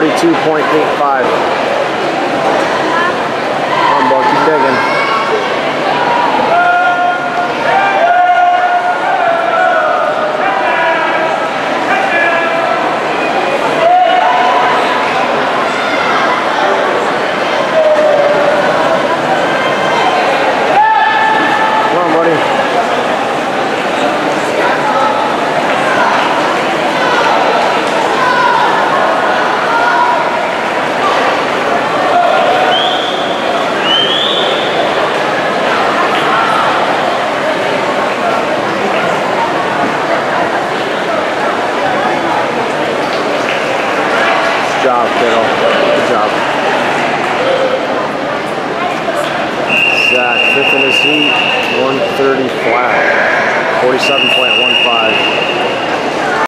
42.85. Come on, Buck, keep digging. Good job, kiddo. Good job. Zach, fifth in his heat, 130 flat, 47.15.